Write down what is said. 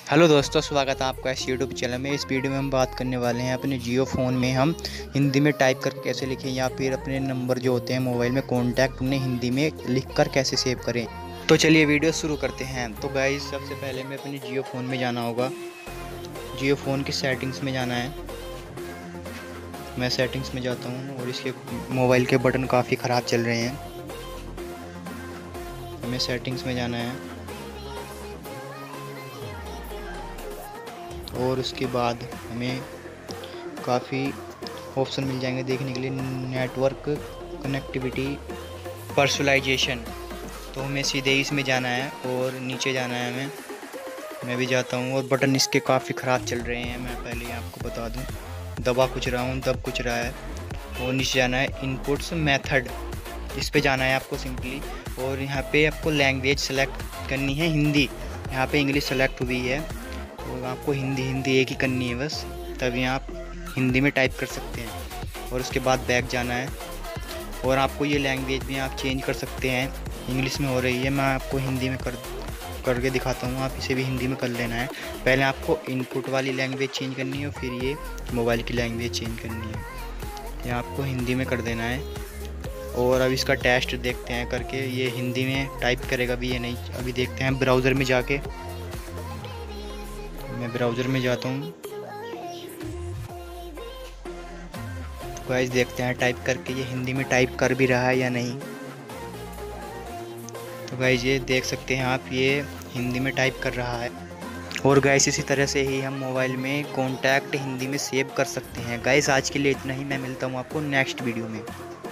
Hello दोस्तों, स्वागत है आपका इस यूट्यूब चैनल में। इस वीडियो में हम बात करने वाले हैं अपने जियो फ़ोन में हम हिंदी में टाइप करके कैसे लिखें, या फिर अपने नंबर जो होते हैं मोबाइल में कॉन्टैक्ट उन्हें हिंदी में लिखकर कैसे सेव करें। तो चलिए वीडियो शुरू करते हैं। तो गाइस, सबसे पहले हमें अपने जियो फ़ोन में जाना होगा। जियो फ़ोन की सेटिंग्स में जाना है। मैं सेटिंग्स में जाता हूँ और इसके मोबाइल के बटन काफ़ी ख़राब चल रहे हैं। हमें सेटिंग्स में जाना है और उसके बाद हमें काफ़ी ऑप्शन मिल जाएंगे देखने के लिए। नेटवर्क कनेक्टिविटी, पर्सनलाइजेशन, तो हमें सीधे इसमें जाना है और नीचे जाना है हमें। मैं भी जाता हूँ और बटन इसके काफ़ी ख़राब चल रहे हैं, मैं पहले ही आपको बता दूँ। दबा कुछ रहा हूँ, दब कुछ रहा है। और नीचे जाना है इनपुट्स मेथड, इस पे जाना है आपको सिंपली। और यहाँ पे आपको लैंग्वेज सेलेक्ट करनी है हिंदी। यहाँ पे इंग्लिश सेलेक्ट हुई है तो आपको हिंदी एक ही करनी है बस, तभी आप हिंदी में टाइप कर सकते हैं। और उसके बाद बैक जाना है और आपको ये लैंग्वेज भी आप चेंज कर सकते हैं। इंग्लिश में हो रही है, मैं आपको हिंदी में करके दिखाता हूँ, आप इसे भी हिंदी में कर लेना है। पहले आपको इनपुट वाली लैंग्वेज चेंज करनी है और फिर ये मोबाइल की लैंग्वेज चेंज करनी है। ये आपको हिंदी में कर देना है। और अब इसका टेस्ट देखते हैं करके, ये हिंदी में टाइप करेगा भी ये नहीं, अभी देखते हैं ब्राउज़र में जाके। मैं ब्राउज़र में जाता हूँ, तो गाइस देखते हैं टाइप करके ये हिंदी में टाइप कर भी रहा है या नहीं। तो गाइस ये देख सकते हैं आप, ये हिंदी में टाइप कर रहा है। और गाइस इसी तरह से ही हम मोबाइल में कॉन्टैक्ट हिंदी में सेव कर सकते हैं। गाइस आज के लिए इतना ही, मैं मिलता हूँ आपको नेक्स्ट वीडियो में।